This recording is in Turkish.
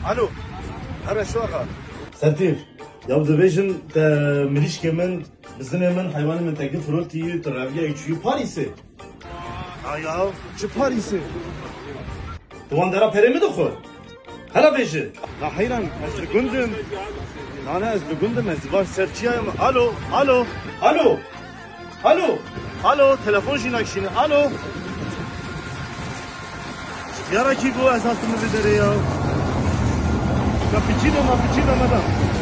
Alo. Ara şu aka. Sertif. Ya dibêjin te mirîşkê min bi zinê min heywanê min tekî firotî teraviyayê çûyî Parîsê. Ha ya. Çi Paris'i? Tu wan dera perê mi dixwe? Hela bêjî. La hayran. Ez li gundim. Nane ez li gundim. Ez var serçiyayım. Alo. Alo. Alo. Alo. Alo. Telefon jinakşini. Alo. Yara ki bu esasımı bir dere ya. Cappuccino, madam.